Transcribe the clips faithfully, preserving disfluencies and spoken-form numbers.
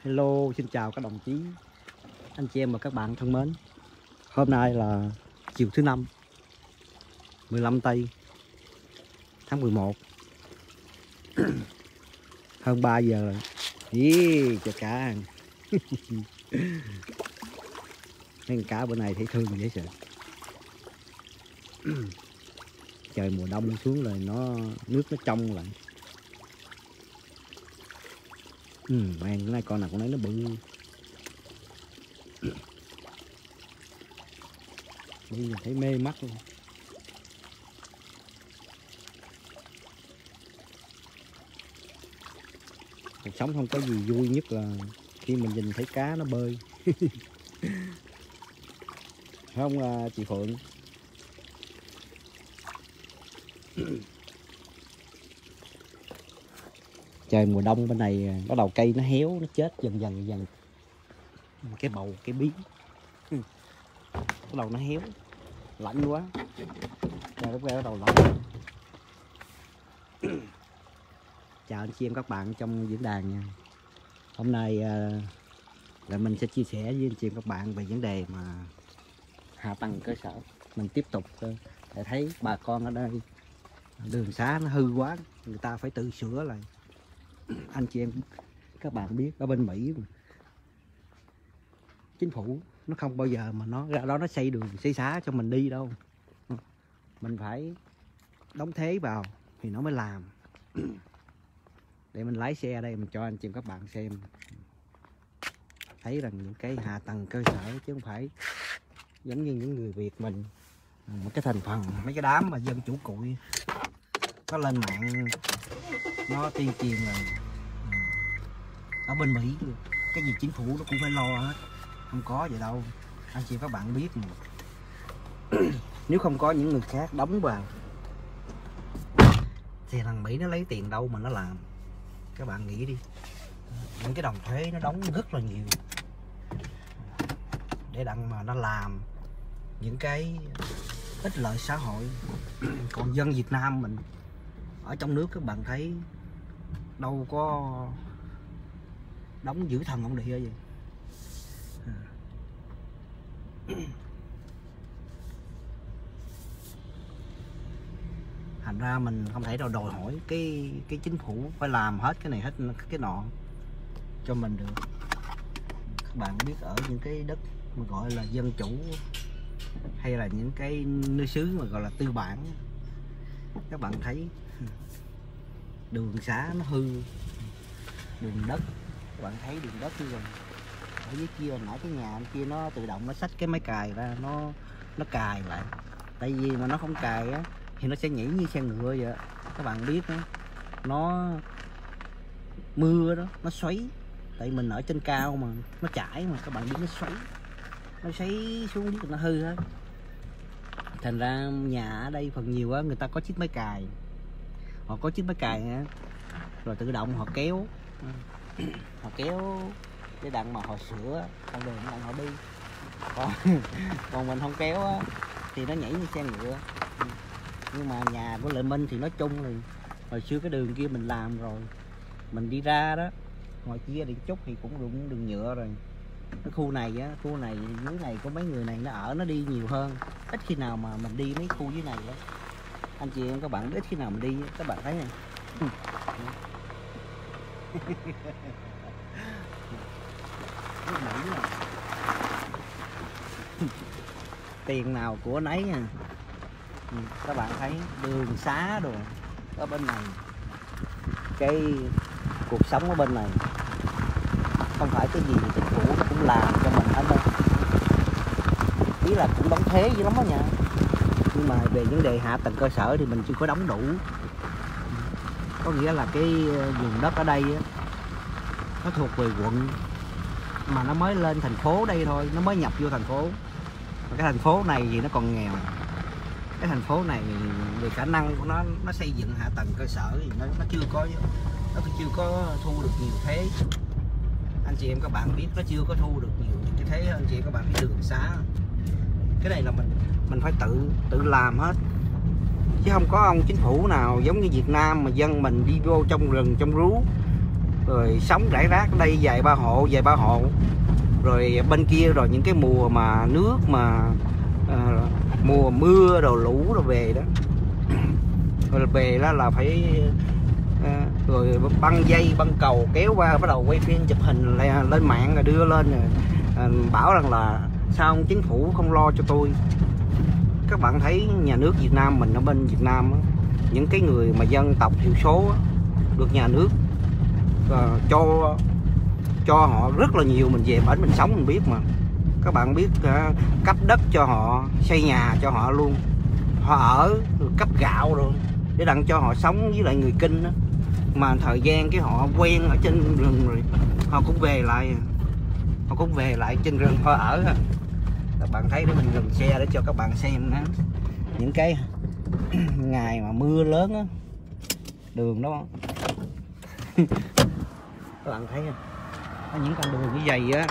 Hello, xin chào các đồng chí, anh chị em và các bạn thân mến. Hôm nay là chiều thứ năm, mười lăm tây tháng mười một. Hơn ba giờ rồi. Ý, chà cá. Mấy cá bữa nay thấy thương dễ sợ. Trời mùa đông xuống rồi nó nước nó trong lại. Ừ, man, cái này con nào con ấy nó bự. Đi thấy mê mắt luôn. Cuộc sống không có gì vui nhất là khi mình nhìn thấy cá nó bơi. Không à, chị Phượng. Trời mùa đông bên này bắt đầu cây nó héo, nó chết dần dần dần. Cái bầu, cái bí bắt đầu nó héo, lạnh quá. Trời lúc ra bắt đầu lạnh. Chào anh chị em các bạn trong diễn đàn nha. Hôm nay là mình sẽ chia sẻ với anh chị em các bạn về vấn đề mà hạ tầng cơ sở. Mình tiếp tục để thấy bà con ở đây đường xá nó hư quá, người ta phải tự sửa lại. Anh chị em các bạn biết ở bên Mỹ mà, chính phủ nó không bao giờ mà nó ra đó nó xây đường xây xá cho mình đi đâu. Mình phải đóng thế vào thì nó mới làm. Để mình lái xe ở đây mình cho anh chị em các bạn xem, thấy rằng những cái hạ tầng cơ sở chứ không phải giống như những người Việt mình, một cái thành phần mấy cái đám mà dân chủ cụi có lên mạng nó tuyên truyền là ở bên Mỹ cái gì chính phủ nó cũng phải lo hết. Không có vậy đâu anh chị các bạn biết mà. Nếu không có những người khác đóng vào thì thằng Mỹ nó lấy tiền đâu mà nó làm. Các bạn nghĩ đi, những cái đồng thuế nó đóng rất là nhiều để đặng mà nó làm những cái ích lợi xã hội. Còn dân Việt Nam mình ở trong nước các bạn thấy đâu có đóng giữ thần ông địa vậy. Thành ra mình không thể nào đòi hỏi cái cái chính phủ phải làm hết cái này hết cái nọ cho mình được. Các bạn biết ở những cái đất mà gọi là dân chủ hay là những cái nơi xứ mà gọi là tư bản, các bạn thấy đường xá nó hư, đường đất, các bạn thấy đường đất như vậy. Ở dưới kia nãy cái nhà anh kia nó tự động nó xách cái máy cài ra, nó nó cài lại. Tại vì mà nó không cài á thì nó sẽ nhảy như xe ngựa vậy. Các bạn biết đó, nó mưa đó nó xoáy, tại mình ở trên cao mà nó chảy mà các bạn biết nó xoáy, nó xoáy xuống biết nó hư hết. Thành ra nhà ở đây phần nhiều á người ta có chiếc máy cài, họ có chiếc máy cài á, rồi tự động họ kéo họ kéo để đặng mà họ sửa con đường đặng họ đi. Còn, còn mình không kéo á thì nó nhảy như xe ngựa. Nhưng mà nhà của Lệ Minh thì nói chung thì hồi xưa cái đường kia mình làm rồi, mình đi ra đó ngoài kia điện trúc thì cũng đụng đường nhựa rồi. Cái khu này á, khu này dưới này có mấy người này nó ở nó đi nhiều hơn, ít khi nào mà mình đi mấy khu dưới này đó. Anh chị em các bạn biết ít khi nào mình đi, các bạn thấy này. Tiền nào của nấy nha. Các bạn thấy đường xá đồ ở bên này, cái cuộc sống ở bên này không phải cái gì chính phủ cũng làm cho mình hết đâu. Ý là cũng đóng thuế dữ lắm đó nha, nhưng mà về vấn đề hạ tầng cơ sở thì mình chưa có đóng đủ. Có nghĩa là cái vùng đất ở đây á, nó thuộc về quận mà nó mới lên thành phố đây thôi, nó mới nhập vô thành phố. Mà cái thành phố này thì nó còn nghèo. Cái thành phố này về khả năng của nó nó xây dựng hạ tầng cơ sở thì nó nó chưa có nó chưa có thu được nhiều thuế. Anh chị em các bạn biết nó chưa có thu được nhiều cái thuế. Anh chị em các bạn biết đường xá, cái này là mình mình phải tự tự làm hết, chứ không có ông chính phủ nào giống như Việt Nam mà dân mình đi vô trong rừng trong rú rồi sống rải rác ở đây vài ba hộ vài ba hộ, rồi bên kia rồi những cái mùa mà nước mà à, mùa mưa rồi lũ rồi về đó, rồi về đó là phải à, rồi băng dây băng cầu kéo qua, bắt đầu quay phim chụp hình lên mạng rồi đưa lên rồi à, bảo rằng là sao ông chính phủ không lo cho tôi. Các bạn thấy nhà nước Việt Nam mình ở bên Việt Nam á, những cái người mà dân tộc thiểu số á, được nhà nước uh, cho cho họ rất là nhiều. Mình về bển mình sống mình biết mà. Các bạn biết uh, cấp đất cho họ, xây nhà cho họ luôn, họ ở rồi cấp gạo rồi để đặng cho họ sống với lại người Kinh đó. Mà thời gian cái họ quen ở trên rừng rồi họ cũng về lại, họ cũng về lại trên rừng họ ở. Các bạn thấy đó, mình dừng xe để cho các bạn xem đó. Những cái ngày mà mưa lớn á, đường đó các bạn thấy không? Có những con đường như vậy á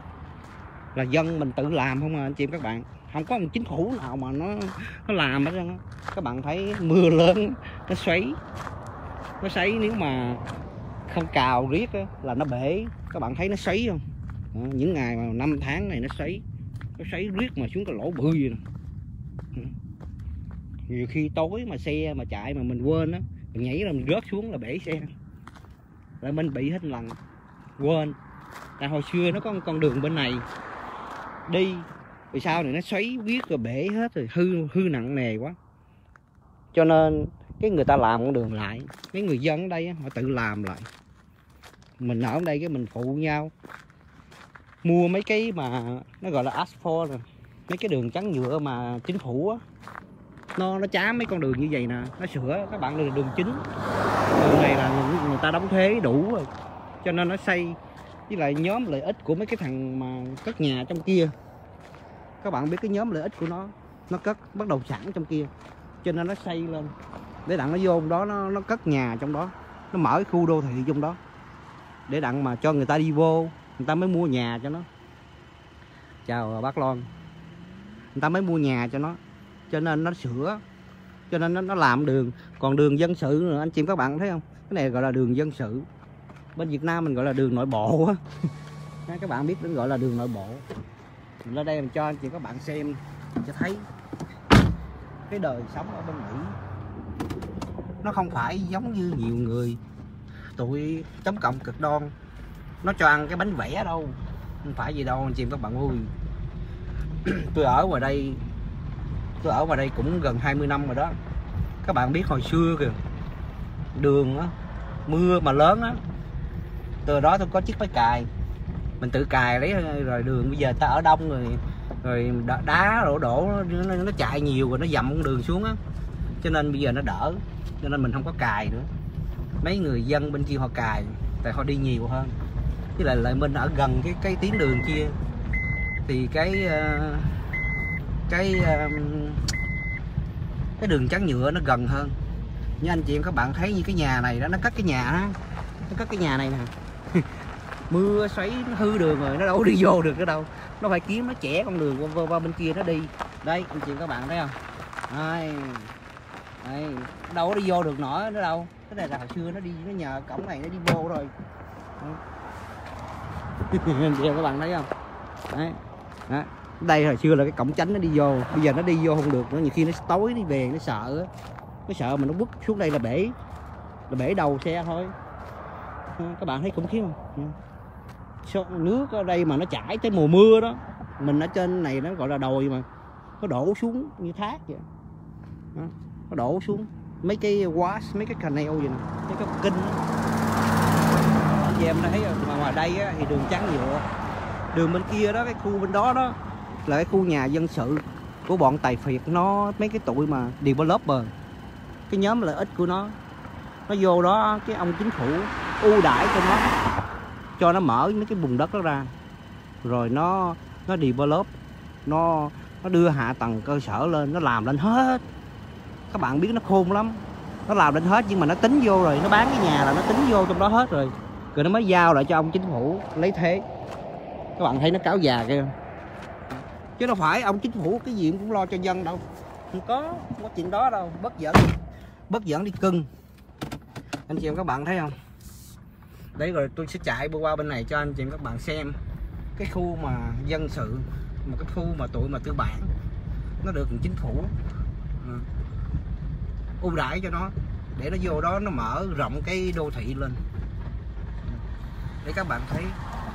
là dân mình tự làm không à anh chị em các bạn, không có một chính phủ nào mà nó nó làm hết trơn á. Các bạn thấy mưa lớn nó xoáy, nó xoáy nếu mà không cào riết á, là nó bể. Các bạn thấy nó xoáy không? Đó, những ngày mà năm tháng này nó xoáy, nó xoáy riết mà xuống cái lỗ bự vậy nè. Nhiều khi tối mà xe mà chạy mà mình quên á, mình nhảy là mình rớt xuống là bể xe, là mình bị hết lần quên. Tại hồi xưa nó có một con đường bên này đi, vì sao này nó xoáy riết rồi bể hết rồi, hư hư nặng nề quá. Cho nên cái người ta làm con đường lại, mấy người dân ở đây á, họ tự làm lại. Mình ở đây cái mình phụ nhau mua mấy cái mà nó gọi là asphalt rồi, mấy cái đường trắng nhựa mà chính phủ á, nó nó chám mấy con đường như vậy nè, nó sửa. Các bạn, đường đường chính, đường này là người, người ta đóng thuế đủ rồi, cho nên nó xây. Với lại nhóm lợi ích của mấy cái thằng mà cất nhà trong kia, các bạn biết cái nhóm lợi ích của nó, nó cất bất động sản trong kia, cho nên nó xây lên để đặng nó vô đó, nó nó cất nhà trong đó, nó mở cái khu đô thị trong đó để đặng mà cho người ta đi vô, người ta mới mua nhà cho nó. Chào bác Loan. Người ta mới mua nhà cho nó, cho nên nó sửa, cho nên nó, nó làm đường. Còn đường dân sự nữa anh chị các bạn thấy không, cái này gọi là đường dân sự. Bên Việt Nam mình gọi là đường nội bộ á. Các bạn biết đến gọi là đường nội bộ. Mình lên đây mình cho anh chị các bạn xem cho thấy cái đời sống ở bên Mỹ nó không phải giống như nhiều người tụi chống cộng cực đoan nó cho ăn cái bánh vẽ đâu, không phải gì đâu anh chị các bạn ơi. Tôi ở ngoài đây tôi ở ngoài đây cũng gần hai mươi năm rồi đó. Các bạn biết hồi xưa kìa, đường á, mưa mà lớn á, từ đó tôi có chiếc máy cày, mình tự cày lấy. Rồi đường bây giờ ta ở đông rồi, rồi đá đổ đổ nó, nó chạy nhiều rồi nó dầm con đường xuống á, cho nên bây giờ nó đỡ, cho nên mình không có cày nữa. Mấy người dân bên kia họ cày tại họ đi nhiều hơn. Với lại lại mình ở gần cái cái tuyến đường kia thì cái uh, cái uh, cái đường trắng nhựa nó gần hơn. Như anh chị em các bạn thấy như cái nhà này đó, nó cất cái nhà đó, nó cất cái nhà này nè. Mưa xoáy nó hư đường rồi, nó đâu đi vô được nữa đâu, nó phải kiếm nó chẻ con đường qua, qua bên kia nó đi. Đây anh chị các bạn thấy không, đây, đây, đâu có đi vô được nổi nữa đâu. Cái này là hồi xưa nó đi, nó nhờ cổng này nó đi vô rồi. Anh chị các bạn thấy không, đấy, đó. Đây hồi xưa là cái cổng tránh nó đi vô, bây giờ nó đi vô không được nữa. Nhiều khi nó tối đi về nó sợ, nó sợ mà nó bước xuống đây là bể, là bể đầu xe thôi. Các bạn thấy khủng khiếp không? Nước ở đây mà nó chảy tới mùa mưa đó, mình ở trên này nó gọi là đồi mà, nó đổ xuống như thác vậy đó, nó đổ xuống mấy cái wash, mấy cái canal gì nè, mấy cái kinh đó. Anh chị em thấy mà ngoài đây á, thì đường trắng nhựa, đường bên kia đó, cái khu bên đó đó là cái khu nhà dân sự của bọn tài phiệt, nó mấy cái tụi mà developer, cái nhóm lợi ích của nó nó vô đó, cái ông chính phủ ưu đãi cho nó, cho nó mở mấy cái vùng đất đó ra, rồi nó nó develop, nó nó đưa hạ tầng cơ sở lên, nó làm lên hết. Các bạn biết nó khôn lắm, nó làm lên hết nhưng mà nó tính vô rồi, nó bán cái nhà là nó tính vô trong đó hết rồi, rồi nó mới giao lại cho ông chính phủ lấy thế. Các bạn thấy nó cáo già kia, chứ đâu phải ông chính phủ cái gì cũng lo cho dân đâu, không có, không có chuyện đó đâu. Bất dẫn, bất dẫn đi cưng. Anh chị em các bạn thấy không, Đấy, rồi tôi sẽ chạy qua bên này cho anh chị các bạn xem cái khu mà dân sự, một cái khu mà tụi mà tư bản nó được chính phủ ừ, ưu đãi cho nó, để nó vô đó nó mở rộng cái đô thị lên để các bạn thấy.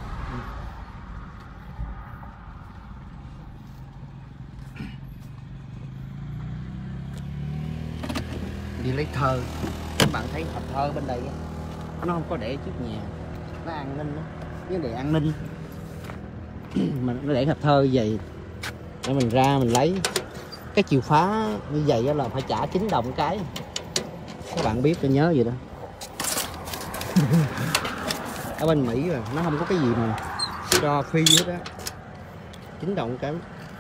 Đi lấy thơ, các bạn thấy hộp thơ bên đây nó không có để trước nhà, nó an ninh đó, vấn đề an ninh mình nó để hộp thơ vậy để mình ra mình lấy. Cái chìa khóa như vậy là phải trả chín đồng cái, các bạn biết tôi nhớ vậy đó. Ở bên Mỹ rồi nó không có cái gì mà cho free hết á, chín đồng cái.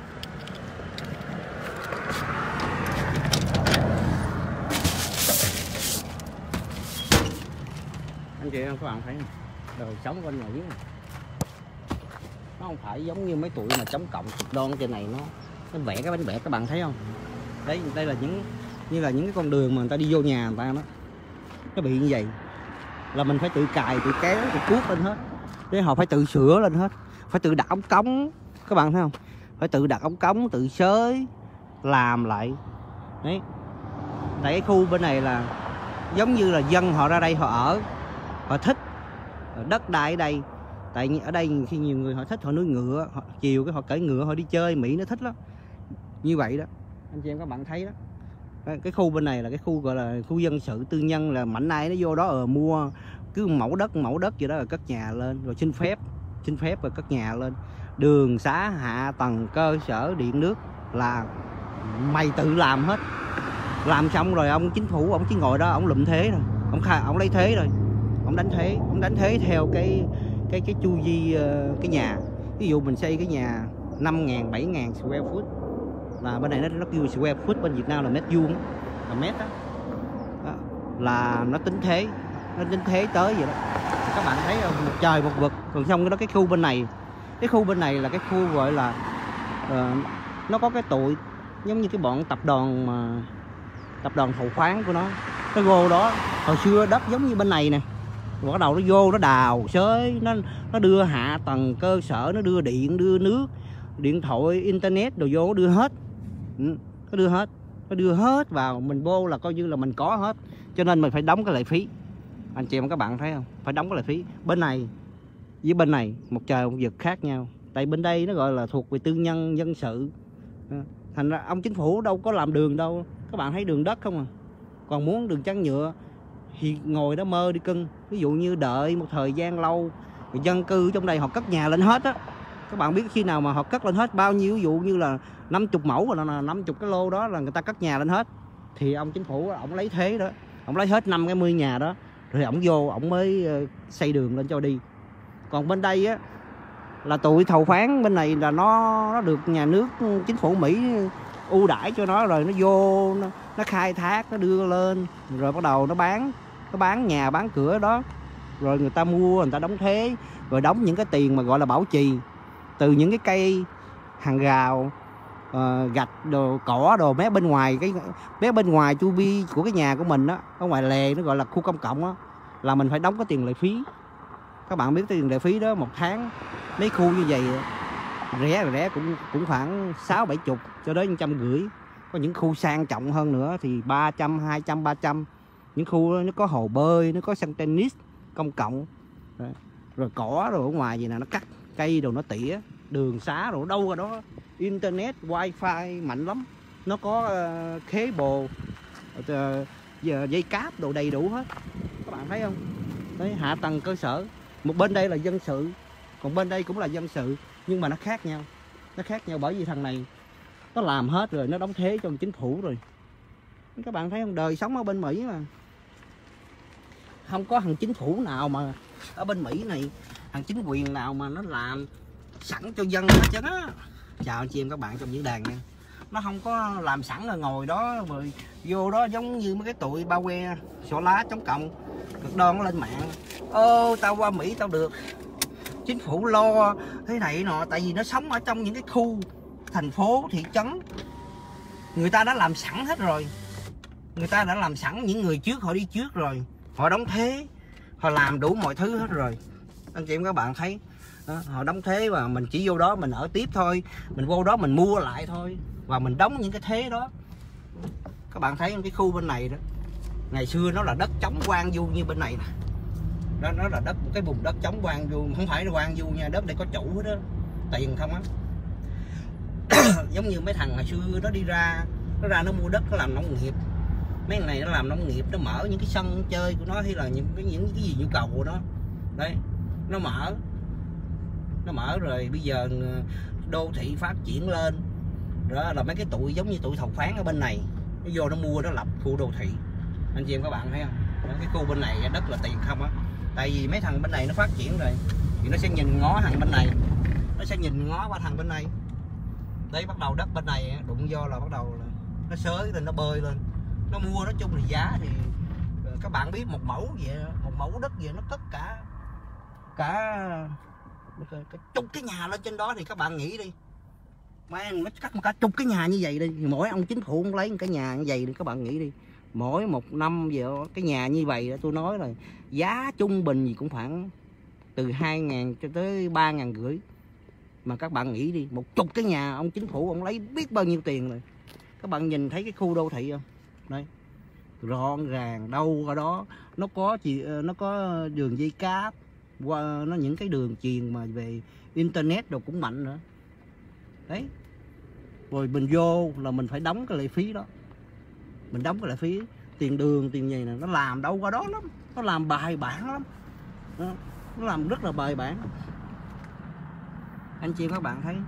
Anh chị em các bạn thấy đời sống bên Mỹ này, nó không phải giống như mấy tụi mà chống cộng cực đoan trên này, nó nó vẽ cái bánh vẽ các bạn thấy không? Đấy, đây là những như là những cái con đường mà người ta đi vô nhà người ta đó, nó bị như vậy là mình phải tự cài, tự kéo, tự cuốc lên hết. Để họ phải tự sửa lên hết, phải tự đặt ống cống, các bạn thấy không? Phải tự đặt ống cống, tự xới làm lại. Đấy, tại cái khu bên này là giống như là dân họ ra đây họ ở, họ thích đất đai ở đây. Tại ở đây khi nhiều người họ thích họ nuôi ngựa, họ, chiều cái họ cởi ngựa họ đi chơi, Mỹ nó thích lắm. Như vậy đó, anh chị em các bạn thấy đó. Cái khu bên này là cái khu gọi là khu dân sự tư nhân, là mạnh ai nó vô đó ở mua cứ mẫu đất mẫu đất gì đó rồi cất nhà lên, rồi xin phép xin phép rồi cất nhà lên. Đường xá, hạ tầng cơ sở, điện nước là mày tự làm hết. Làm xong rồi ông chính phủ ông chỉ ngồi đó ông lụm thế rồi, ông khai ông lấy thế rồi, ông đánh thế, ông đánh thế theo cái cái cái chu vi uh, cái nhà. Ví dụ mình xây cái nhà năm ngàn, bảy ngàn square foot, là bên này nó nó kêu square foot, bên Việt Nam là mét vuông, là mét đó. Đó là nó tính thế, nó tính thế tới vậy đó. Các bạn thấy không? Một trời một vực. Còn xong cái đó, cái khu bên này, cái khu bên này là cái khu gọi là uh, nó có cái tụi giống như cái bọn tập đoàn mà tập đoàn thầu khoáng của nó, nó vô đó. Hồi xưa đất giống như bên này nè, rồi bắt đầu nó vô nó đào xới, nó nó đưa hạ tầng cơ sở, nó đưa điện, đưa nước, điện thoại, internet đồ vô, nó đưa hết. Ừ, nó đưa hết, nó đưa hết vào, mình vô là coi như là mình có hết. Cho nên mình phải đóng cái lệ phí. Anh chị em các bạn thấy không? Phải đóng cái lệ phí. Bên này với bên này một trời một vực khác nhau. Tại bên đây nó gọi là thuộc về tư nhân dân sự. Thành ra ông chính phủ đâu có làm đường đâu. Các bạn thấy đường đất không à. Còn muốn đường trắng nhựa thì ngồi đó mơ đi cưng. Ví dụ như đợi một thời gian lâu, dân cư trong đây họ cất nhà lên hết á. Các bạn biết khi nào mà họ cất lên hết bao nhiêu, ví dụ như là năm mươi mẫu rồi, là năm mươi cái lô đó là người ta cất nhà lên hết, thì ông chính phủ ổng lấy thế đó, ổng lấy hết năm cái mươi nhà đó, rồi ổng vô ổng mới xây đường lên cho đi. Còn bên đây á là tụi thầu khoáng bên này là nó nó được nhà nước, chính phủ Mỹ ưu đãi cho nó, rồi nó vô nó, nó khai thác, nó đưa lên, rồi bắt đầu nó bán, nó bán nhà bán cửa đó, rồi người ta mua, người ta đóng thuế, rồi đóng những cái tiền mà gọi là bảo trì từ những cái cây hàng rào, uh, gạch đồ, cỏ đồ mé bên ngoài, cái mé bên ngoài chu vi của cái nhà của mình đó, ở ngoài lề nó gọi là khu công cộng đó, là mình phải đóng cái tiền lệ phí. Các bạn biết tiền lệ phí đó một tháng mấy khu như vậy rẻ rẻ cũng cũng khoảng sáu bảy chục cho đến một trăm rưỡi. Có những khu sang trọng hơn nữa thì ba trăm, hai trăm, ba trăm. Những khu đó nó có hồ bơi, nó có sân tennis công cộng. Rồi, rồi cỏ rồi ở ngoài gì nè, nó cắt cây đồ, nó tỉa đường xá rồi đâu rồi đó, internet wifi mạnh lắm, nó có uh, cable, uh, dây cáp đồ đầy đủ hết. Các bạn thấy không? Đấy, hạ tầng cơ sở. Một bên đây là dân sự, còn bên đây cũng là dân sự, nhưng mà nó khác nhau. Nó khác nhau bởi vì thằng này nó làm hết rồi, nó đóng thuế cho chính phủ rồi. Các bạn thấy không? Đời sống ở bên Mỹ mà không có thằng chính phủ nào mà ở bên Mỹ này, thằng chính quyền nào mà nó làm sẵn cho dân hết trơn á. Chào anh chị em các bạn trong diễn đàn nha. Nó không có làm sẵn rồi ngồi đó rồi vô đó giống như mấy cái tụi bao que xỏ lá chống cộng cực đoan nó lên mạng. Ô tao qua Mỹ tao được chính phủ lo thế này nọ, tại vì nó sống ở trong những cái khu thành phố thị trấn, người ta đã làm sẵn hết rồi, người ta đã làm sẵn, những người trước họ đi trước rồi, họ đóng thuế, họ làm đủ mọi thứ hết rồi. Anh chị em các bạn thấy đó, họ đóng thế và mình chỉ vô đó mình ở tiếp thôi, mình vô đó mình mua lại thôi và mình đóng những cái thế đó. Các bạn thấy cái khu bên này đó, ngày xưa nó là đất trống hoang vu như bên này nè, đó nó là đất, một cái vùng đất trống hoang vu, không phải là hoang vu nha, đất đây có chủ hết đó, tiền không á. Giống như mấy thằng ngày xưa nó đi ra, nó ra nó mua đất nó làm nông nghiệp, mấy thằng này nó làm nông nghiệp, nó mở những cái sân chơi của nó hay là những cái những cái gì nhu cầu của nó đấy, nó mở nó mở rồi bây giờ đô thị phát triển lên đó là mấy cái tụi giống như tụi thầu khoáng ở bên này nó vô nó mua, nó lập khu đô thị. Anh chị em các bạn thấy không đó, cái khu bên này đất là tiền không á, tại vì mấy thằng bên này nó phát triển rồi thì nó sẽ nhìn ngó thằng bên này, nó sẽ nhìn ngó qua thằng bên này đấy, bắt đầu đất bên này đụng vô là bắt đầu là nó xới lên, nó bơi lên, nó mua. Nói chung thì giá thì các bạn biết một mẫu vậy, một mẫu đất vậy nó tất cả cả cả chục cái nhà lên trên đó thì các bạn nghĩ đi, mấy nó cắt cả chục cái nhà như vậy đi, mỗi ông chính phủ ông lấy một cái nhà như vậy đi, các bạn nghĩ đi, mỗi một năm vậy cái nhà như vậy tôi nói là giá trung bình gì cũng khoảng từ hai ngàn cho tới ba ngàn rưỡi, mà các bạn nghĩ đi, một chục cái nhà ông chính phủ ông lấy biết bao nhiêu tiền rồi. Các bạn nhìn thấy cái khu đô thị không đây, gọn gàng, đâu ở đó nó có gì, nó có đường dây cáp qua, nó những cái đường truyền mà về internet đồ cũng mạnh nữa đấy. Rồi mình vô là mình phải đóng cái lệ phí đó, mình đóng cái lệ phí tiền đường tiền gì nè, nó làm đâu qua đó lắm, nó làm bài bản lắm đó, nó làm rất là bài bản. Anh chị các bạn thấy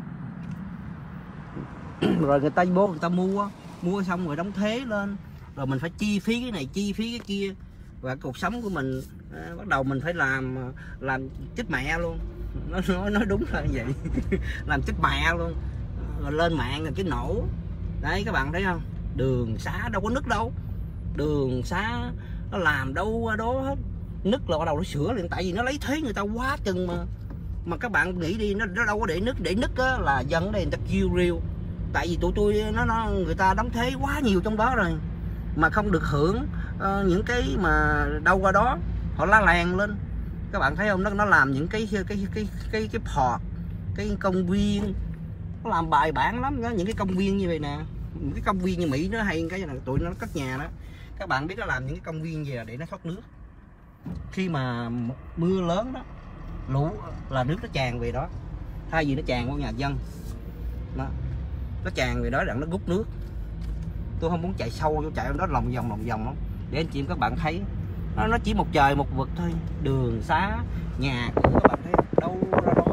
rồi người ta vô người ta mua mua xong rồi đóng thế lên, rồi mình phải chi phí cái này chi phí cái kia, và cuộc sống của mình à, bắt đầu mình phải làm làm chết mẹ luôn, nó nói nói đúng là vậy. Làm chết mẹ luôn, rồi lên mạng rồi cái nổ đấy, các bạn thấy không, đường xá đâu có nứt đâu, đường xá nó làm đâu qua đó hết, nứt là bắt đầu nó sửa liền, tại vì nó lấy thế người ta quá chừng mà. Mà các bạn nghĩ đi, nó, nó đâu có để nứt, để nứt á là dân ở đây người ta kêu riêu, tại vì tụi tôi nó, nó người ta đóng thế quá nhiều trong đó rồi mà không được hưởng uh, những cái mà đâu qua đó họ la làng lên. Các bạn thấy không, nó nó làm những cái cái cái cái cái cái port, cái công viên nó làm bài bản lắm đó, những cái công viên như vậy nè, những cái công viên như Mỹ nó hay cái là tụi nó cất nhà đó, các bạn biết nó làm những cái công viên gì là để nó thoát nước, khi mà mưa lớn đó, lũ là nước nó tràn về đó, thay vì nó tràn vào nhà dân đó, nó tràn về đó đặng nó rút nước. Tôi không muốn chạy sâu vô, chạy đó lòng vòng lòng vòng lắm để anh chị em các bạn thấy nó, nó chỉ một trời một vực thôi, đường xá nhà cửa các bạn thấy đâu ra đó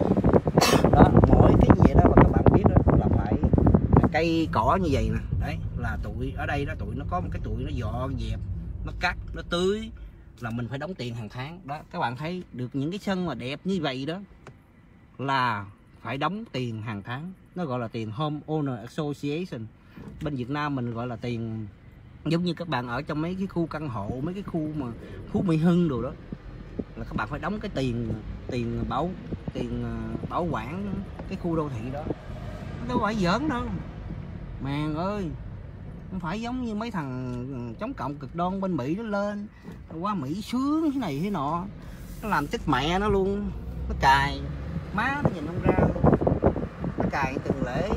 đó, mỗi cái gì đó mà các bạn biết đó là phải cây cỏ như vậy nè, đấy là tụi ở đây đó, tụi nó có một cái tụi nó dọn dẹp, nó cắt, nó tưới là mình phải đóng tiền hàng tháng đó. Các bạn thấy được những cái sân mà đẹp như vậy đó là phải đóng tiền hàng tháng, nó gọi là tiền Home Owner Association, bên Việt Nam mình gọi là tiền giống như các bạn ở trong mấy cái khu căn hộ, mấy cái khu mà Phú Mỹ Hưng đồ đó là các bạn phải đóng cái tiền tiền bảo tiền bảo quản cái khu đô thị đó, nó đâu phải giỡn đâu màng ơi, không phải giống như mấy thằng chống cộng cực đoan bên Mỹ nó lên qua Mỹ sướng thế này thế nọ, nó làm chết mẹ nó luôn, nó cài má nó nhìn không ra luôn, nó cài từng lễ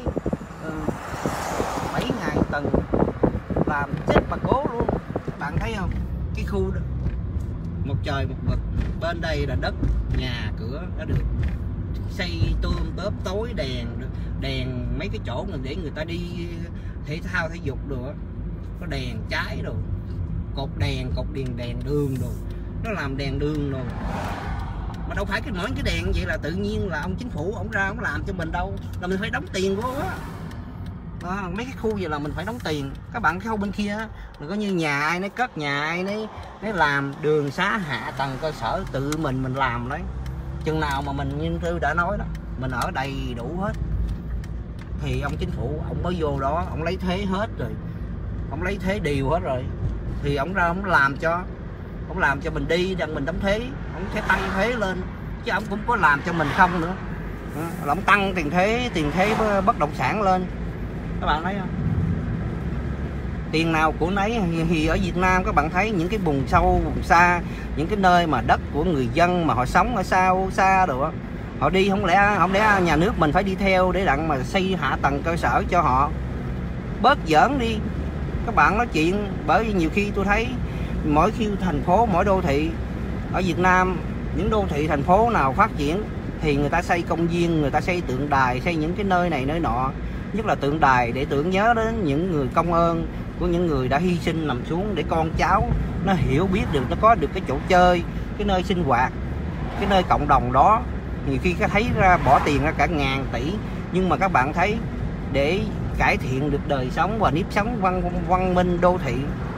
bảy ngày tuần làm chết bà cố luôn. Các bạn thấy không, cái khu đó một trời một vực, bên đây là đất nhà cửa đã được xây tươm tớp, tối đèn đèn mấy cái chỗ để người ta đi thể thao thể dục rồi, có đèn trái rồi, cột đèn cột đèn đèn đường rồi, nó làm đèn đường rồi, mà đâu phải cái mỗi cái đèn vậy là tự nhiên là ông chính phủ ông ra ông làm cho mình đâu, là mình phải đóng tiền của á. À, mấy cái khu vậy là mình phải đóng tiền. Các bạn thấy bên kia là có như nhà ai nấy cất, nhà ai nấy nấy làm, đường xá hạ tầng cơ sở tự mình mình làm đấy. Chừng nào mà mình như tôi đã nói đó, mình ở đầy đủ hết thì ông chính phủ ông mới vô đó, ông lấy thế hết rồi, ông lấy thế điều hết rồi thì ông ra ông làm cho, ông làm cho mình đi rằng mình đóng thế, ông sẽ tăng thế lên, chứ ông cũng có làm cho mình không nữa. À, là ông tăng tiền thế tiền thế bất động sản lên, các bạn thấy không? tiền nào của nấy. Thì ở Việt Nam các bạn thấy những cái vùng sâu vùng xa, những cái nơi mà đất của người dân mà họ sống ở xa xa rồi đó, họ đi không lẽ không lẽ nhà nước mình phải đi theo để đặng mà xây hạ tầng cơ sở cho họ. Bớt giỡn đi các bạn nói chuyện. Bởi vì nhiều khi tôi thấy mỗi khi thành phố, mỗi đô thị ở Việt Nam, những đô thị thành phố nào phát triển thì người ta xây công viên, người ta xây tượng đài, xây những cái nơi này nơi nọ, nhất là tượng đài để tưởng nhớ đến những người công ơn của những người đã hy sinh nằm xuống, để con cháu nó hiểu biết được, nó có được cái chỗ chơi, cái nơi sinh hoạt, cái nơi cộng đồng đó. Nhiều khi cái thấy ra bỏ tiền ra cả ngàn tỷ, nhưng mà các bạn thấy để cải thiện được đời sống và nếp sống văn văn minh đô thị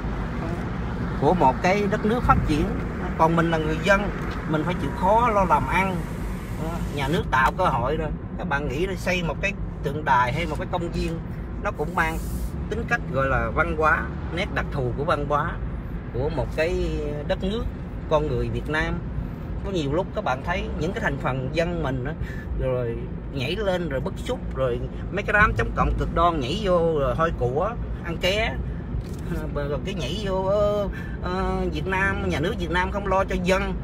của một cái đất nước phát triển. Còn mình là người dân, mình phải chịu khó lo làm ăn. Nhà nước tạo cơ hội rồi, các bạn nghĩ là xây một cái tượng đài hay một cái công viên, nó cũng mang tính cách gọi là văn hóa, nét đặc thù của văn hóa của một cái đất nước, con người Việt Nam. Có nhiều lúc các bạn thấy những cái thành phần dân mình đó, rồi nhảy lên rồi bức xúc, rồi mấy cái đám chống cộng cực đoan nhảy vô rồi hôi của ăn ké, rồi cái nhảy vô uh, uh, Việt Nam, nhà nước Việt Nam không lo cho dân.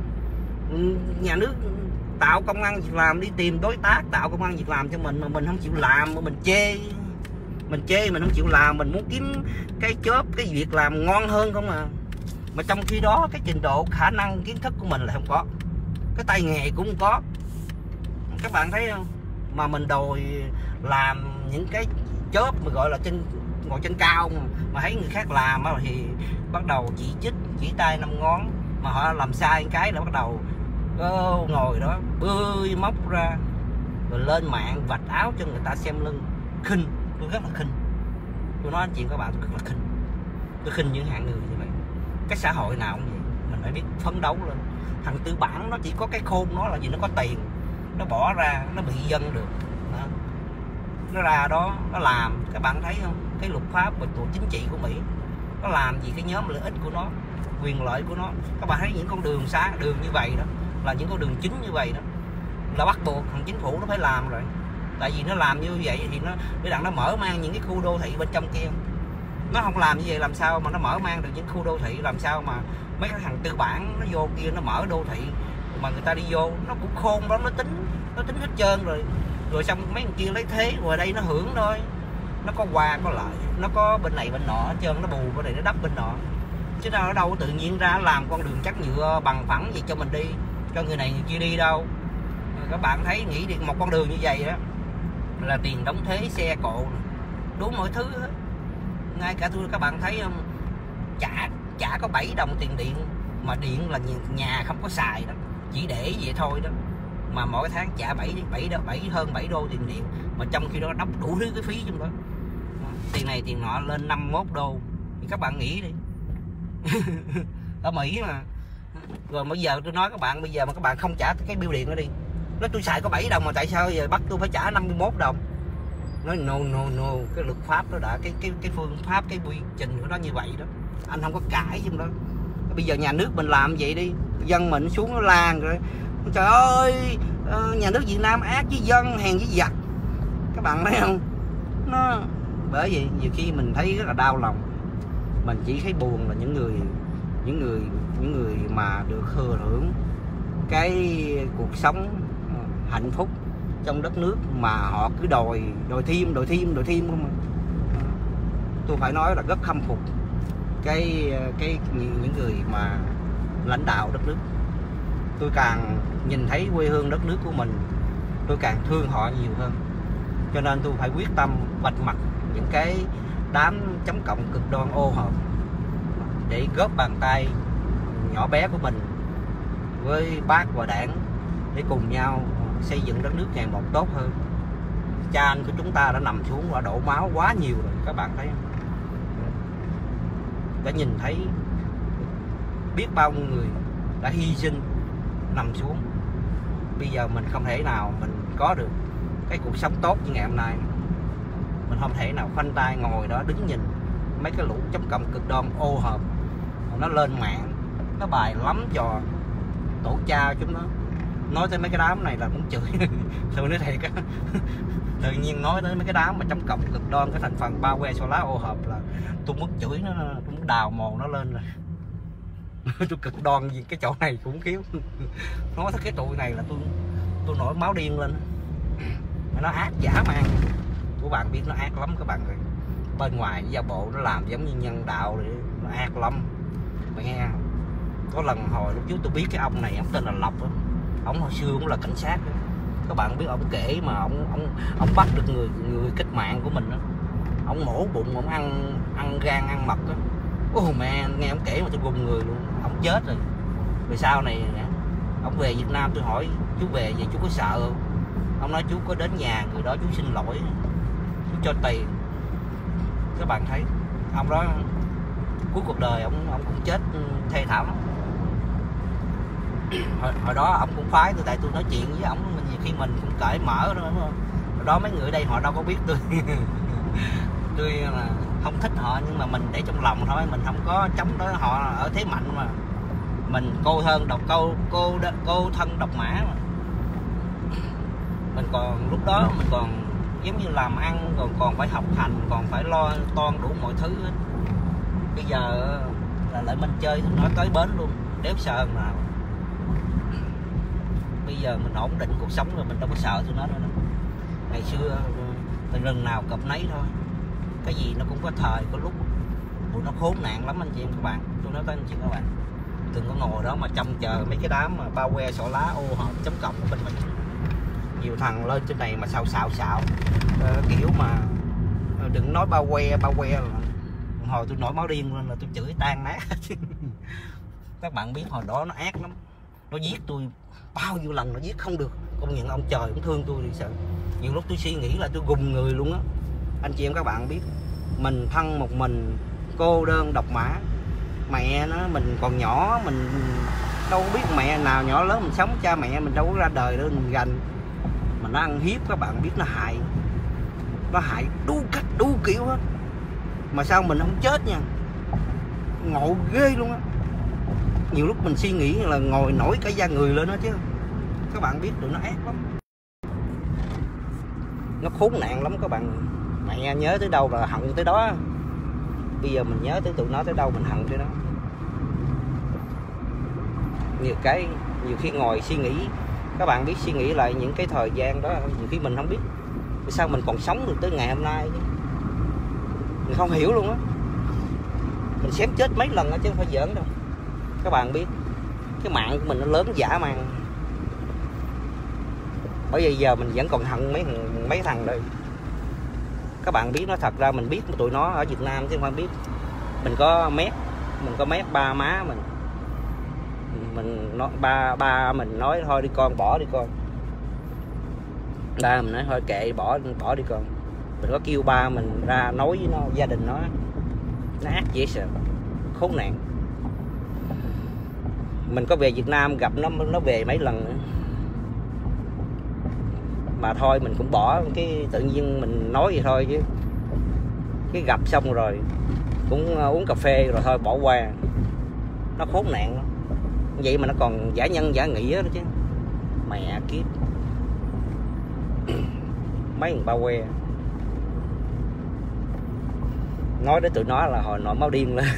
Nhà nước tạo công ăn việc làm, đi tìm đối tác tạo công ăn việc làm cho mình mà mình không chịu làm, mà mình chê mình chê mình không chịu làm, mình muốn kiếm cái job, cái việc làm ngon hơn không à. Mà trong khi đó cái trình độ khả năng kiến thức của mình là không có, cái tay nghề cũng không có, các bạn thấy không? Mà mình đòi làm những cái job mà gọi là trên ngồi trên cao, mà, mà thấy người khác làm thì bắt đầu chỉ trích, chỉ tay năm ngón, mà họ làm sai cái là bắt đầu oh, ngồi đó bươi móc ra rồi lên mạng vạch áo cho người ta xem lưng. Khinh, tôi rất là khinh. Tôi nói anh chị các bạn, tôi rất là khinh. Tôi khinh những hạng người như vậy. Cái xã hội nào cũng vậy, mình phải biết phấn đấu lên. Thằng tư bản nó chỉ có cái khôn nó là gì, nó có tiền, nó bỏ ra, nó bị dân được đó. Nó ra đó nó làm, các bạn thấy không, cái luật pháp và tổ chính trị của Mỹ nó làm gì cái nhóm lợi ích của nó, quyền lợi của nó. Các bạn thấy những con đường xá đường như vậy đó là những con đường chính như vậy đó là bắt buộc thằng chính phủ nó phải làm rồi. Tại vì nó làm như vậy thì nó để đặng nó mở mang những cái khu đô thị bên trong kia. Nó không làm như vậy làm sao mà nó mở mang được những khu đô thị, làm sao mà mấy cái thằng tư bản nó vô kia nó mở đô thị mà người ta đi vô nó cũng khôn đó, nó tính nó tính hết trơn rồi. Rồi xong mấy thằng kia lấy thế rồi đây nó hưởng thôi. Nó có quà có lợi, nó có bên này bên nọ hết trơn, nó bù bên này nó đắp bên nọ. Chứ nào ở đâu tự nhiên ra làm con đường chắc nhựa bằng phẳng gì cho mình đi, cho người này người kia đi đâu. Các bạn thấy nghĩ đi một con đường như vậy đó là tiền đóng thuế xe cộ đủ mọi thứ hết. Ngay cả tôi các bạn thấy không, chả chả có bảy đồng tiền điện, mà điện là nhà không có xài đó, chỉ để vậy thôi đó, mà mỗi tháng trả bảy bảy bảy hơn bảy đô tiền điện, mà trong khi đó đóng đủ thứ cái phí trong đó. Tiền này tiền nọ lên năm mươi mốt đô thì các bạn nghĩ đi. Ở Mỹ mà. Rồi bây giờ tôi nói các bạn, bây giờ mà các bạn không trả cái bill điện nó đi, nói tôi xài có bảy đồng mà tại sao giờ bắt tôi phải trả năm mươi mốt đồng. Nói no no no, cái luật pháp đó đã, cái cái cái phương pháp, cái quy trình của nó như vậy đó, anh không có cãi trong đó. Bây giờ nhà nước mình làm vậy đi, dân mình xuống nó lan rồi, trời ơi nhà nước Việt Nam ác với dân, hèn với giặc. Các bạn thấy không? Nó bởi vì nhiều khi mình thấy rất là đau lòng, mình chỉ thấy buồn là những người những người những người mà được thừa hưởng cái cuộc sống hạnh phúc trong đất nước mà họ cứ đòi đòi thêm đòi thêm đòi thêm không. Tôi phải nói là rất khâm phục cái cái những người mà lãnh đạo đất nước. Tôi càng nhìn thấy quê hương đất nước của mình, tôi càng thương họ nhiều hơn. Cho nên tôi phải quyết tâm vạch mặt những cái đám chống cộng cực đoan ô hợp để góp bàn tay nhỏ bé của mình với bác và đảng để cùng nhau xây dựng đất nước ngày một tốt hơn. Cha anh của chúng ta đã nằm xuống và đổ máu quá nhiều rồi, các bạn thấy không? Đã nhìn thấy biết bao người đã hy sinh nằm xuống. Bây giờ mình không thể nào mình có được cái cuộc sống tốt như ngày hôm nay. Mình không thể nào khoanh tay ngồi đó đứng nhìn mấy cái lũ chống cộng cực đoan ô hợp nó lên mạng, nó bài lắm trò tổ cha chúng nó, nói tới mấy cái đám này là muốn chửi. Tôi nói thiệt á, tự nhiên nói tới mấy cái đám mà chấm cộng cực đoan cái thành phần bao que xô lá ô hợp là tôi muốn chửi nó, tôi muốn đào mồ nó lên rồi. Tôi cực đoan gì cái chỗ này cũng khiếu. Nói tới cái tụi này là tôi tôi nổi máu điên lên. Nó ác dã man, của bạn biết nó ác lắm các bạn rồi. Bên ngoài giả bộ nó làm giống như nhân đạo rồi, nó ác lắm. Mày nghe không? Có lần hồi lúc trước tôi biết cái ông này, ông tên là Lộc đó. Ông hồi xưa cũng là cảnh sát đó. Các bạn biết ông kể mà ông ông ông bắt được người người cách mạng của mình đó. Ông mổ bụng, ông ăn ăn gan ăn mật đó. Ô mẹ, nghe ông kể mà tôi gùng người luôn. Ông chết rồi. Về sau này ông về Việt Nam, tôi hỏi chú về vậy chú có sợ không? Ông nói chú có đến nhà người đó chú xin lỗi, chú cho tiền. Các bạn thấy ông đó cuối cuộc đời ông ông cũng chết thê thảm lắm. Hồi, hồi đó ông cũng phái tôi, tại tôi nói chuyện với ông nhiều khi mình cũng cởi mở đó, đúng không? Hồi đó mấy người ở đây họ đâu có biết tôi. Tôi là không thích họ nhưng mà mình để trong lòng thôi, mình không có chống đối họ ở thế mạnh mà. Mình cô thân độc câu cô cô thân độc mã mà. Mình còn lúc đó mình còn giống như làm ăn, còn còn phải học hành, còn phải lo toan đủ mọi thứ hết. Bây giờ là lại mình chơi nó tới bến luôn, đéo sợ nào. Bây giờ mình ổn định cuộc sống rồi, mình đâu có sợ tụi nó nữa. Ngày xưa rừng nào cọp nấy thôi, cái gì nó cũng có thời có lúc. Tụi nó khốn nạn lắm anh chị em các bạn. Tôi nói tới anh chị các bạn, đừng có ngồi đó mà trông chờ mấy cái đám mà bao que xỏ lá ô hợp chấm cộng của bên mình. Nhiều thằng lên trên này mà xạo xạo xạo uh, kiểu mà uh, đừng nói bao que bao que là hồi tôi nổi máu điên lên là tôi chửi tan nát. Các bạn biết hồi đó nó ác lắm, nó giết tôi bao nhiêu lần nó giết không được. Công nhận ông trời cũng thương tôi thì sợ. Nhiều lúc tôi suy nghĩ là tôi gùng người luôn á. Anh chị em các bạn biết, mình thân một mình, cô đơn độc mã. Mẹ nó mình còn nhỏ, mình đâu biết mẹ nào nhỏ lớn mình sống, cha mẹ mình đâu có ra đời đâu mình gành. Mà nó ăn hiếp, các bạn biết nó hại, nó hại đủ cách đủ kiểu hết. Mà sao mình không chết nha, ngộ ghê luôn á. Nhiều lúc mình suy nghĩ là ngồi nổi cả da người lên đó chứ. Các bạn biết tụi nó ác lắm, nó khốn nạn lắm các bạn. Mẹ nhớ tới đâu là hận tới đó. Bây giờ mình nhớ tới tụi nó tới đâu mình hận tới đó. Nhiều cái, nhiều khi ngồi suy nghĩ, các bạn biết suy nghĩ lại những cái thời gian đó, nhiều khi mình không biết sao mình còn sống được tới ngày hôm nay chứ. Mình không hiểu luôn á. Mình xém chết mấy lần đó chứ không phải giỡn đâu. Các bạn biết cái mạng của mình nó lớn dã man. Bởi vì giờ mình vẫn còn hận mấy mấy thằng đây. Các bạn biết nó thật ra mình biết tụi nó ở Việt Nam chứ không biết. Mình có mét, mình có mét ba má mình. Mình nói ba ba mình nói thôi đi con, bỏ đi con. Ba mình nói thôi kệ, bỏ bỏ đi con. Mình có kêu ba mình ra nói với nó, gia đình nó. Nó ác dễ sợ, khốn nạn. Mình có về Việt Nam gặp nó, nó về mấy lần nữa. Mà thôi mình cũng bỏ, cái tự nhiên mình nói vậy thôi chứ. Cái gặp xong rồi cũng uống cà phê rồi thôi bỏ qua. Nó khốn nạn lắm. Vậy mà nó còn giả nhân giả nghĩa đó chứ. Mẹ kiếp. Mấy thằng bao que. Nói đến tụi nó là hồi nổi máu điên lên.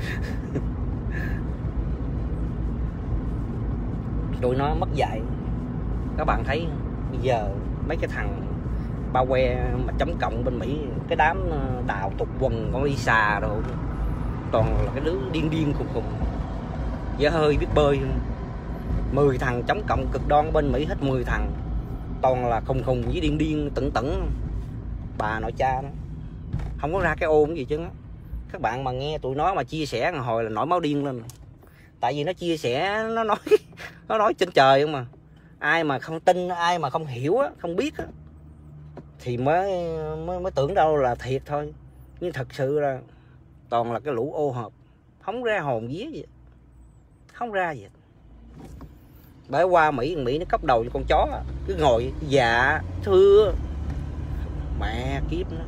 Tụi nó mất dạy. Các bạn thấy bây giờ mấy cái thằng bao que mà chấm cộng bên Mỹ, cái đám đào tục quần con Lisa rồi, toàn là cái đứa điên điên khùng khùng, dở hơi biết bơi. Mười thằng chống cộng cực đoan bên Mỹ hết mười thằng, toàn là khùng khùng với điên điên tẩn tẩn. Bà nội cha nó không có ra cái ôm gì chứ á. Các bạn mà nghe tụi nó mà chia sẻ hồi là nổi máu điên lên. Tại vì nó chia sẻ, nó nói nó nói trên trời không mà. Ai mà không tin, ai mà không hiểu á, không biết á, thì mới, mới mới tưởng đâu là thiệt thôi. Nhưng thật sự là toàn là cái lũ ô hợp, không ra hồn vía gì, không ra gì. Bởi qua Mỹ, Mỹ nó cốc đầu như con chó, cứ ngồi dạ thưa mẹ kiếp nó.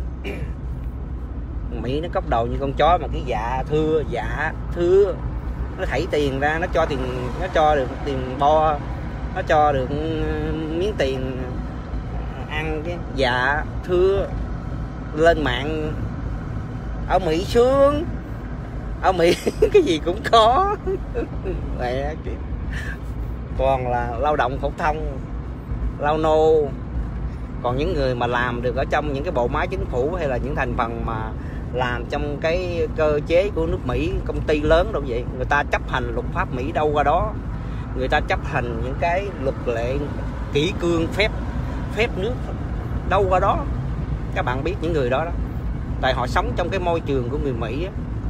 Mỹ nó cốc đầu như con chó mà cái dạ thưa dạ thưa nó thảy tiền ra, nó cho tiền, nó cho được tiền bo, nó cho được miếng tiền ăn cái dạ thưa. Lên mạng ở Mỹ sướng, ở Mỹ cái gì cũng có. Mẹ, còn là lao động phổ thông, lao nô. Còn những người mà làm được ở trong những cái bộ máy chính phủ hay là những thành phần mà làm trong cái cơ chế của nước Mỹ, công ty lớn đâu vậy, người ta chấp hành luật pháp Mỹ đâu qua đó, người ta chấp hành những cái luật lệ kỷ cương phép phép nước đâu qua đó. Các bạn biết những người đó đó, tại họ sống trong cái môi trường của người Mỹ á.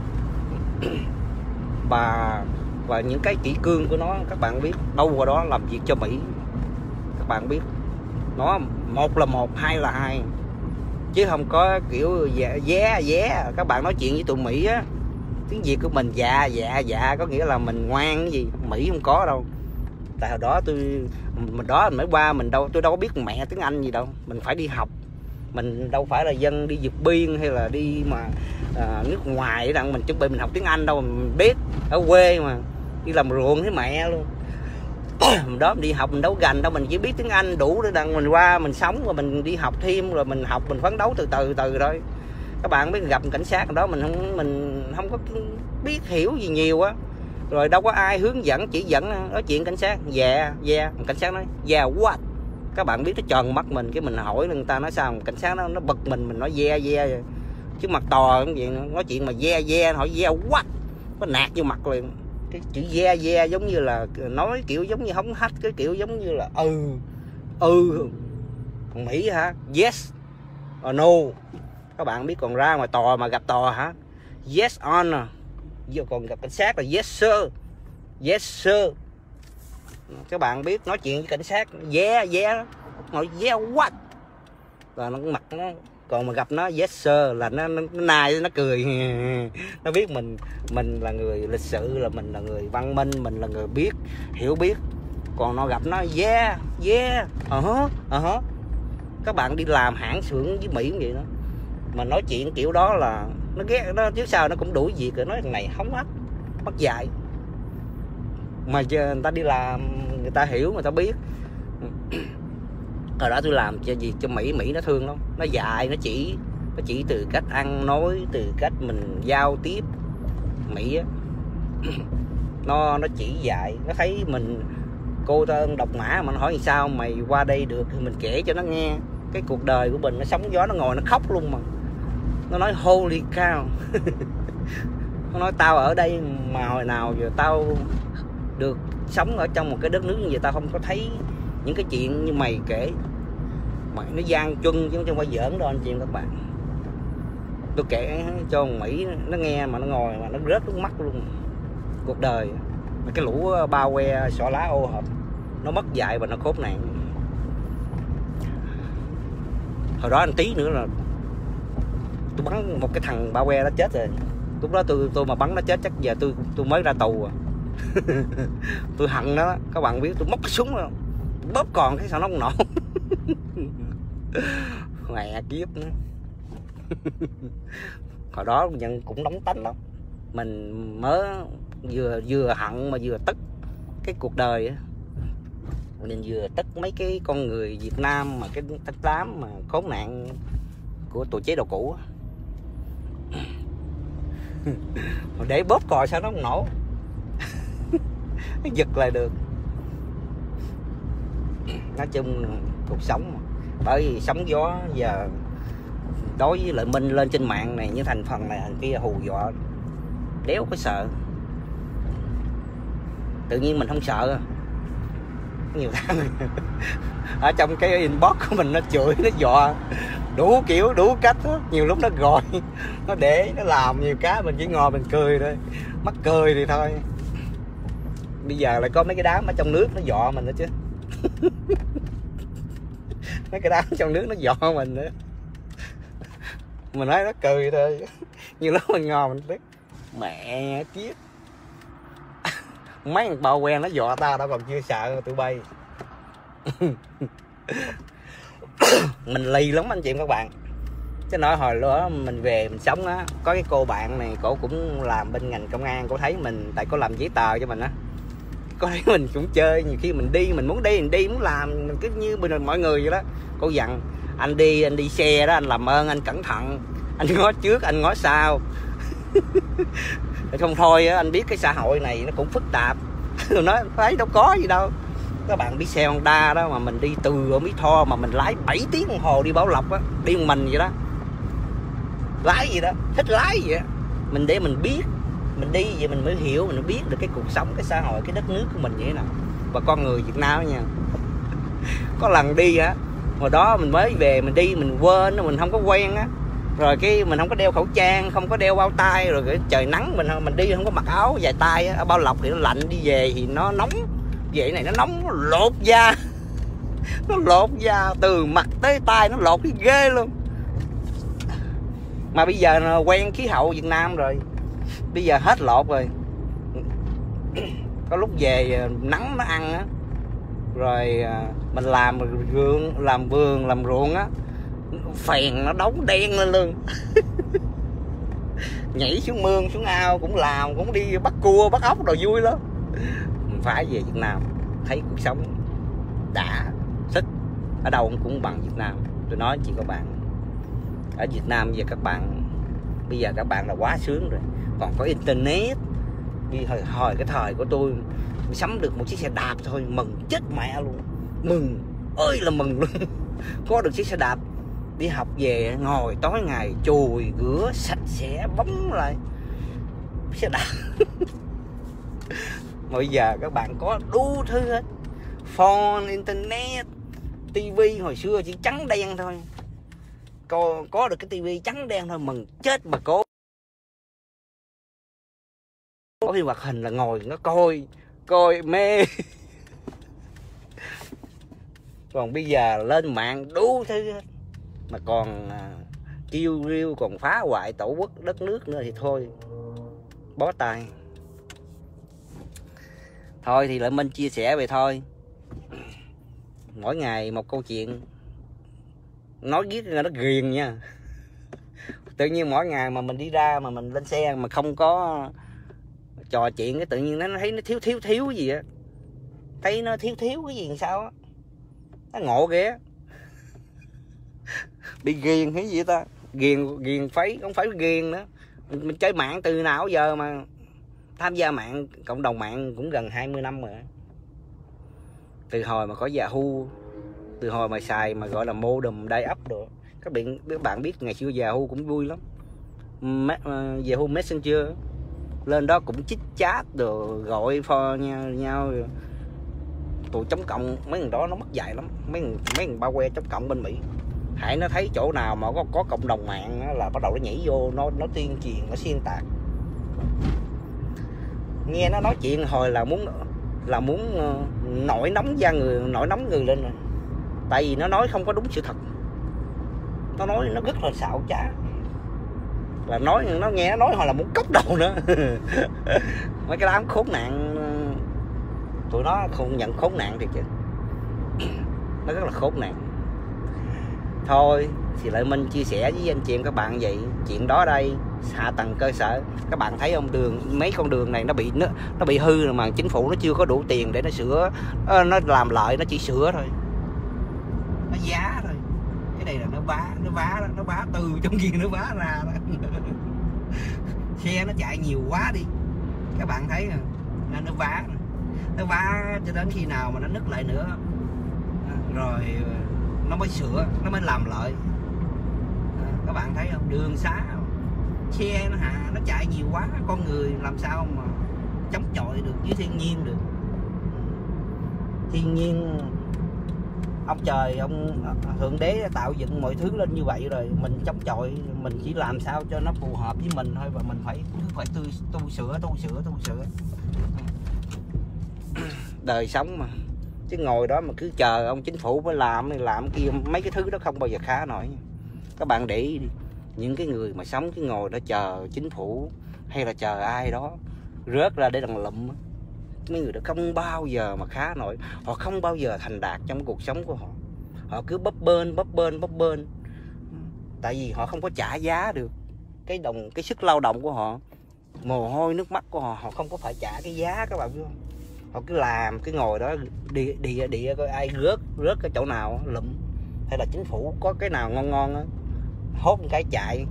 và và những cái kỷ cương của nó các bạn biết đâu qua đó làm việc cho Mỹ. Các bạn biết nó một là một, hai là hai, chứ không có kiểu dạ dạ dạ. Các bạn nói chuyện với tụi Mỹ á, tiếng Việt của mình dạ dạ dạ có nghĩa là mình ngoan cái gì. Mỹ không có đâu. Tại hồi đó tôi mình đó mình mới qua, mình đâu tôi đâu có biết mẹ tiếng Anh gì đâu, mình phải đi học. Mình đâu phải là dân đi vượt biên hay là đi mà à, nước ngoài rằng mình chuẩn bị mình học tiếng Anh đâu. Mình biết ở quê mà đi làm ruộng với mẹ luôn. Đó mình đi học mình đâu gành đâu, mình chỉ biết tiếng Anh đủ để đặng mình qua mình sống, rồi mình đi học thêm, rồi mình học mình phấn đấu từ từ từ thôi. Các bạn biết gặp cảnh sát đó mình không mình không có biết hiểu gì nhiều á, rồi đâu có ai hướng dẫn chỉ dẫn. Nói chuyện cảnh sát dạ dạ, cảnh sát nói yeah what. Các bạn biết nó tròn mắt mình, cái mình hỏi người ta nói sao, cảnh sát nó nó bật mình mình nói yeah yeah, chứ mặt tò cũng vậy, nói chuyện mà yeah yeah hỏi yeah what, có nạt vô mặt liền. Cái chữ yeah yeah giống như là nói kiểu giống như hống hách, cái kiểu giống như là ừ ừ. Còn Mỹ hả yes or no. Các bạn biết còn ra ngoài tòa mà gặp tòa hả yes honor, còn gặp cảnh sát là yes sir, yes sir. Các bạn biết nói chuyện với cảnh sát yeah yeah, nói yeah what là nó mặt nó. Còn mà gặp nó yes sir là nó nó, nó nai, nó cười. Nó biết mình mình là người lịch sự, là mình là người văn minh, mình là người biết hiểu biết. Còn nó gặp nó yeah yeah ờ uh ờ -huh, uh -huh. Các bạn đi làm hãng xưởng với Mỹ cũng vậy đó, mà nói chuyện kiểu đó là nó ghét nó, trước sau nó cũng đuổi việc rồi, nói thằng này hóng hách mất dạy. Mà người ta đi làm người ta hiểu, người ta biết. Hồi đó tôi làm cho gì cho Mỹ, Mỹ nó thương lắm, nó dạy, nó chỉ nó chỉ từ cách ăn nói, từ cách mình giao tiếp. Mỹ á, nó nó chỉ dạy, nó thấy mình cô đơn độc mã mà nó hỏi sao mày qua đây được, thì mình kể cho nó nghe cái cuộc đời của mình, nó sóng gió, nó ngồi nó khóc luôn mà. Nó nói holy cow. Nó nói tao ở đây mà hồi nào giờ tao được sống ở trong một cái đất nước như vậy, tao không có thấy những cái chuyện như mày kể. Mày nó gian truân chứ không phải giỡn đâu anh chị em các bạn. Tôi kể cho Mỹ nó nghe mà nó ngồi mà nó rớt nước mắt luôn. Cuộc đời cái lũ bao que xỏ lá ô hợp, nó mất dạy và nó khốn nạn. Hồi đó anh tí nữa là tôi bắn một cái thằng bao que nó chết rồi. Lúc đó tôi tôi mà bắn nó chết chắc giờ tôi tôi mới ra tù à. Tôi hận nó, các bạn biết tôi móc cái súng rồi bóp còn cái sao nó không nổ. Mẹ kiếp nữa. Hồi đó nhân cũng nóng tánh lắm, mình mới vừa vừa hận mà vừa tức cái cuộc đời á, mình vừa tức mấy cái con người Việt Nam mà cái tám tám mà khốn nạn của tụi chế độ cũ. Để bóp còi sao nó không nổ. Nó giật lại được. Nói chung cuộc sống mà. Bởi vì sóng gió giờ đối với lại Minh lên trên mạng này như thành phần này thành kia hù dọa, đéo có sợ. Tự nhiên mình không sợ. Nhiều thằng ở trong cái inbox của mình nó chửi, nó dọa đủ kiểu đủ cách đó. Nhiều lúc nó gọi, nó để nó làm nhiều cái mình chỉ ngồi mình cười thôi, mắc cười thì thôi. Bây giờ lại có mấy cái đám ở trong nước nó dọa mình nữa chứ. Mấy cái đám trong nước nó dọa mình nữa, mình nói nó cười thôi. Nhiều lúc mình ngồi mình biết mẹ kiếp. Mấy thằng bao quen nó dọa tao đâu còn chưa sợ tụi bay. Mình lì lắm anh chị các bạn. Cái nói hồi đó mình về mình sống á, có cái cô bạn này cổ cũng làm bên ngành công an, cổ thấy mình tại cô làm giấy tờ cho mình á, có thấy mình cũng chơi, nhiều khi mình đi mình muốn đi mình đi muốn làm mình cứ như bình mọi người vậy đó. Cô dặn anh đi anh đi xe đó anh làm ơn anh cẩn thận, anh ngó trước anh ngó sau. Không thôi á, anh biết cái xã hội này nó cũng phức tạp. Nó thấy đâu có gì đâu. Các bạn biết xe Honda đó mà mình đi từ ở Mỹ Tho mà mình lái bảy tiếng đồng hồ đi Bảo Lộc á, đi một mình vậy đó, lái gì đó, thích lái vậy đó. Mình để mình biết, mình đi vậy mình mới hiểu, mình mới biết được cái cuộc sống, cái xã hội, cái đất nước của mình như thế nào và con người Việt Nam đó nha. Có lần đi á, hồi đó mình mới về mình đi mình quên, mình không có quen á, rồi cái mình không có đeo khẩu trang, không có đeo bao tay, rồi cái trời nắng mình mình đi không có mặc áo dài tay á, ở Bảo Lộc thì nó lạnh, đi về thì nó nóng, vậy này nó nóng, nó lột da. Nó lột da từ mặt tới tay, nó lột cái ghê luôn. Mà bây giờ quen khí hậu Việt Nam rồi, bây giờ hết lột rồi. Có lúc về nắng nó ăn á, rồi mình làm vườn, làm vườn, làm ruộng á, phèn nó đóng đen lên luôn. Nhảy xuống mương, xuống ao cũng làm, cũng đi bắt cua, bắt ốc đồ vui lắm. Mình phải về Việt Nam, thấy cuộc sống đã, thích, ở đâu cũng bằng Việt Nam. Tôi nói chị các bạn, ở Việt Nam giờ các bạn, bây giờ các bạn là quá sướng rồi, còn có internet. Vì hồi, hồi cái thời của tôi mình sắm được một chiếc xe đạp thôi mừng chết mẹ luôn, mừng ơi là mừng luôn. Có được chiếc xe đạp, đi học về ngồi tối ngày chùi rửa sạch sẽ bấm lại xe đạp. Bây giờ các bạn có đủ thứ hết, phone, internet, tivi. Hồi xưa chỉ trắng đen thôi, có, có được cái tivi trắng đen thôi mừng chết. Mà cố có phim hoạt hình là ngồi nó coi, coi mê. Còn bây giờ lên mạng đủ thứ hết, mà còn à, kêu riêu, còn phá hoại tổ quốc đất nước nữa thì thôi, bó tay. Thôi thì Lợi Minh chia sẻ về thôi, mỗi ngày một câu chuyện, nói viết nó ghiền nha. Tự nhiên mỗi ngày mà mình đi ra mà mình lên xe mà không có trò chuyện, cái tự nhiên nó thấy nó thiếu thiếu thiếu gì á, thấy nó thiếu thiếu cái gì làm sao á, nó ngộ ghê. Bị ghiền hay gì vậy ta, ghiền ghiền phấy, không phải ghiền nữa. Mình, mình chơi mạng từ nào giờ mà tham gia mạng, cộng đồng mạng cũng gần hai mươi năm rồi. Từ hồi mà có Yahoo, từ hồi mà xài mà gọi là modem dial-up đồ. Các bạn các bạn biết ngày xưa Yahoo cũng vui lắm, Yahoo Messenger, lên đó cũng chích chat đồ, gọi for nhau, nhau. Tụi chống cộng mấy thằng đó nó mất dạy lắm, mấy mấy thằng bao que chống cộng bên Mỹ. Hãy nó thấy chỗ nào mà có, có cộng đồng mạng là bắt đầu nó nhảy vô, nó nó tuyên truyền, nó xuyên tạc. Nghe nó nói chuyện hồi là muốn là muốn nổi nóng da người, nổi nóng người lên rồi. Tại vì nó nói không có đúng sự thật, nó nói nó rất là xạo trá, là nói nó nghe nó nói hồi là muốn cốc đầu nữa. Mấy cái đám khốn nạn, tụi nó không nhận khốn nạn thiệt chứ, nó rất là khốn nạn. Thôi thì Lợi Minh chia sẻ với anh chị em các bạn vậy. Chuyện đó đây, hạ tầng cơ sở các bạn thấy ông, đường mấy con đường này nó bị nó, nó bị hư mà chính phủ nó chưa có đủ tiền để nó sửa, nó làm lợi, nó chỉ sửa thôi, nó giá thôi. Cái này là nó vá, nó vá đó, nó vá từ trong kia nó vá ra đó. Xe nó chạy nhiều quá đi, các bạn thấy à, nên nó vá, nó vá cho đến khi nào mà nó nứt lại nữa rồi nó mới sửa, nó mới làm lợi. À, các bạn thấy không, đường xá xe nó hạ, nó chạy nhiều quá, con người làm sao mà chống chọi được với thiên nhiên được. Thiên nhiên, ông trời, ông thượng đế tạo dựng mọi thứ lên như vậy rồi, mình chống chọi, mình chỉ làm sao cho nó phù hợp với mình thôi, và mình phải phải tu, tu sửa tu sửa tu sửa đời sống mà. Chứ ngồi đó mà cứ chờ ông chính phủ mới làm làm kia, mấy cái thứ đó không bao giờ khá nổi. Các bạn để ý đi, những cái người mà sống cái ngồi đó chờ chính phủ hay là chờ ai đó rớt ra để đằng lụm, mấy người đó không bao giờ mà khá nổi, họ không bao giờ thành đạt trong cuộc sống của họ. Họ cứ bấp bênh bấp bênh bấp bênh, Tại vì họ không có trả giá được cái đồng cái sức lao động của họ, mồ hôi nước mắt của họ, họ không có phải trả cái giá, các bạn biết không? Họ cứ làm cái ngồi đó đi đi đi coi ai rớt rớt cái chỗ nào lụm, hay là chính phủ có cái nào ngon ngon á hốt một cái chạy.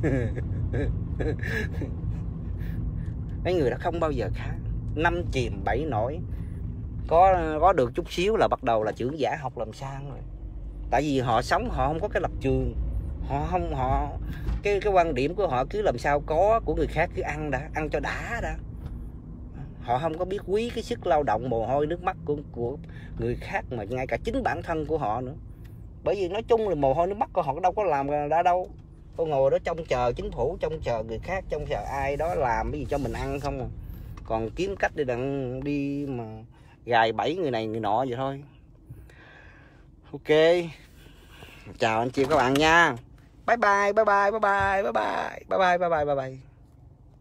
Mấy người đó không bao giờ khá, năm chìm bảy nổi, có có được chút xíu là bắt đầu là trưởng giả học làm sang rồi. Tại vì họ sống họ không có cái lập trường, họ không họ cái cái quan điểm của họ cứ làm sao có, của người khác cứ ăn đã, ăn cho đã đã. Họ không có biết quý cái sức lao động mồ hôi nước mắt của của người khác, mà ngay cả chính bản thân của họ nữa. Bởi vì nói chung là mồ hôi nước mắt của họ đâu có làm đã đâu, có ngồi đó trông chờ chính phủ, trông chờ người khác, trông chờ ai đó làm cái gì cho mình ăn không à. Còn kiếm cách để đặng đi mà gài bẫy người này người nọ vậy thôi. Ok, chào anh chị các bạn nha. Bye bye bye bye bye bye bye bye bye bye bye bye bye.